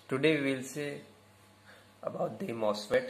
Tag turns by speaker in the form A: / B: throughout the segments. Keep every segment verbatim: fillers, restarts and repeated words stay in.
A: Today we will see about the MOSFET.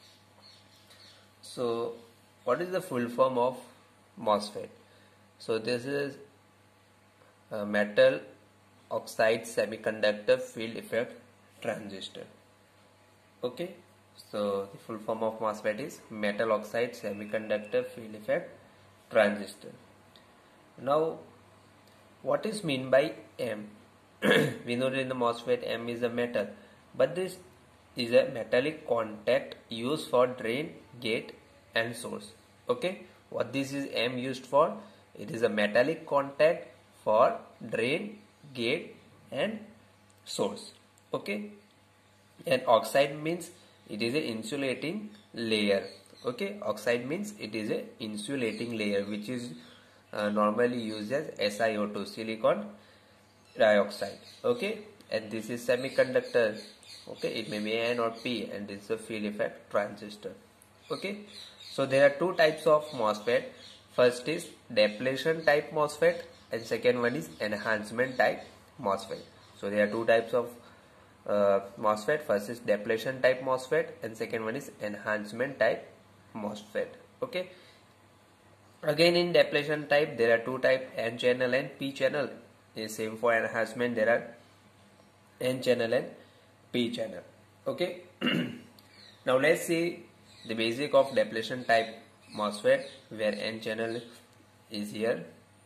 A: So what is the full form of MOSFET? So this is a metal oxide semiconductor field effect transistor. Okay, so the full form of MOSFET is metal oxide semiconductor field effect transistor. Now what is mean by M? We know that in the MOSFET M is a metal, but this is a metallic contact used for drain, gate and source. Okay, what this is M used for? It is a metallic contact for drain, gate and source. Okay, and oxide means it is a insulating layer. Okay, oxide means it is a insulating layer which is uh, normally used as S i O two, silicon dioxide. Okay, and this is semiconductor. Okay, it may be N or P, and this is a field effect transistor. Okay, so there are two types of MOSFET. First is depletion type MOSFET and second one is enhancement type MOSFET. So there are two types of uh, MOSFET. First is depletion type MOSFET and second one is enhancement type MOSFET. Okay, again in depletion type there are two types, N channel and P channel. The same for enhancement, there are N channel and P channel. Okay, now let's see the basic of depletion type MOSFET, where N channel is here.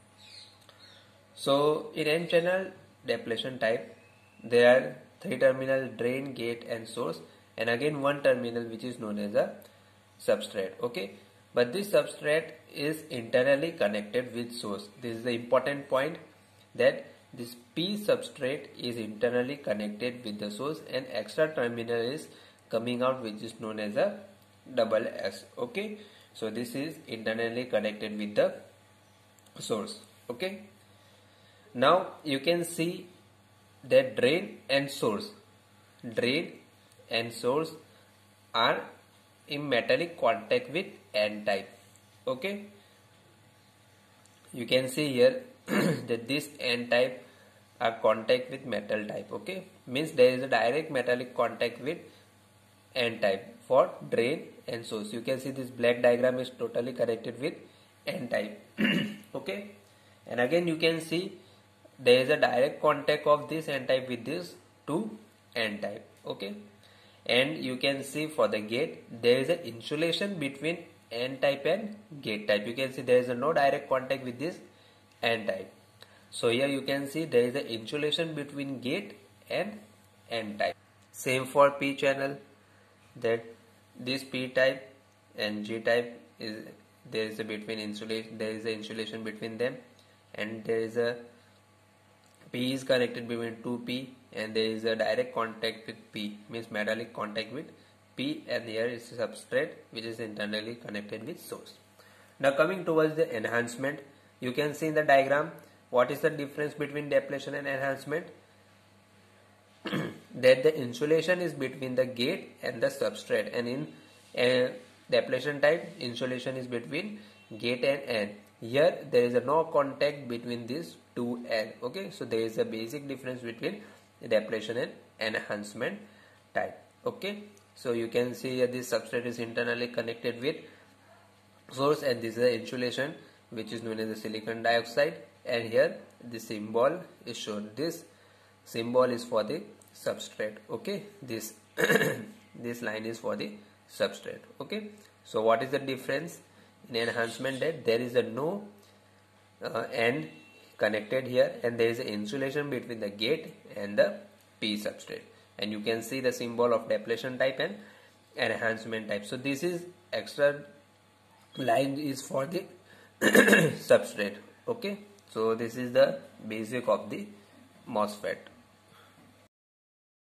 A: So in N channel depletion type there are three terminal, drain, gate and source, and again one terminal which is known as a substrate. Okay, but this substrate is internally connected with source. This is the important point, that this P substrate is internally connected with the source and extra terminal is coming out which is known as a double S. Okay, so this is internally connected with the source. Okay, now you can see that drain and source drain and source are in metallic contact with N type. Okay, you can see here that this N type are contact with metal type. Okay, means there is a direct metallic contact with N type for drain and source. You can see this black diagram is totally connected with N type. Okay, and again you can see there is a direct contact of this N type with this to N type. Okay, and you can see for the gate there is an insulation between N type and gate type. You can see there is a no direct contact with this N type. So here you can see there is an insulation between gate and N type. Same for P channel, that this P type and G type is there is a between insulation there is a insulation between them, and there is a P is connected between two P and there is a direct contact with P, means metallic contact with P, and here is a substrate which is internally connected with source. Now coming towards the enhancement, you can see in the diagram what is the difference between depletion and enhancement. That the insulation is between the gate and the substrate, and in uh, depletion type insulation is between gate and N. Here there is a no contact between these two N. Okay, so there is a basic difference between depletion and enhancement type. Okay, so you can see here this substrate is internally connected with source, and this is the insulation which is known as the silicon dioxide, and here the symbol is shown. This symbol is for the substrate. Okay, this this line is for the substrate. Okay, so what is the difference in enhancement? That there is a no uh, N connected here, and there is an insulation between the gate and the P substrate, and you can see the symbol of depletion type and enhancement type. So this is extra line is for the substrate. Okay, so this is the basic of the MOSFET.